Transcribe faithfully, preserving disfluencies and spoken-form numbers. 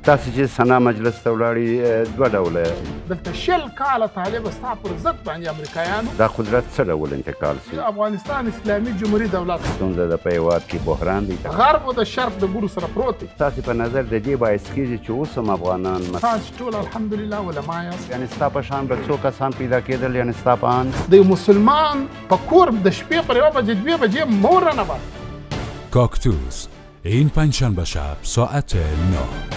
تاسې چې سنا مجلس ته ولاړې دوه ډوله دلته شل کاله طالب ستا پر ضد باندې امریکایانو دا قدرت څه ډول انتقال شي؟ افغانستان اسلامي جمهوري دولت ستونزه د په هېواد کې بحران دی. غرب او د شرق د ګورو سره پروت دی. ستاسې په نظر د دې باعث کېږي چې اوس هم افغانان تاسو ټول الحمدلله علما یاست. یعنې ستا په شان به څو کسان پیدا کېدل، یعنې ستا په اند د مسلمان په کور د شپې پر یوه بجې دوې بجې مور رانه بست. کاکتوس این پنجشنبه شب ساعت نه.